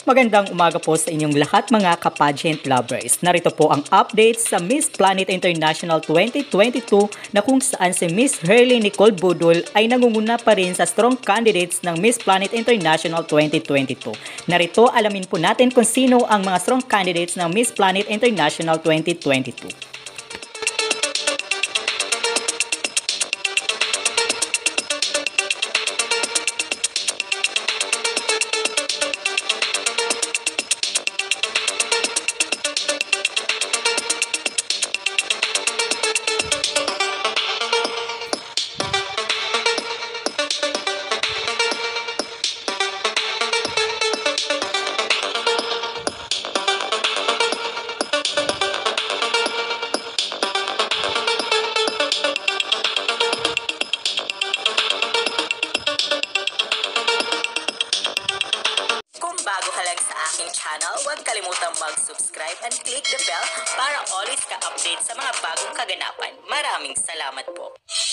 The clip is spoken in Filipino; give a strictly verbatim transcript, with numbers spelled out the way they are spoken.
Magandang umaga po sa inyong lahat mga ka-pageant lovers. Narito po ang update sa Miss Planet International twenty twenty-two na kung saan si Miss HERLENE Budol ay nangunguna pa rin sa strong candidates ng Miss Planet International twenty twenty-two. Narito alamin po natin kung sino ang mga strong candidates ng Miss Planet International twenty twenty-two. Bago ka lang sa aking channel, huwag kalimutang mag-subscribe and click the bell para always ka-update sa mga bagong kaganapan. Maraming salamat po.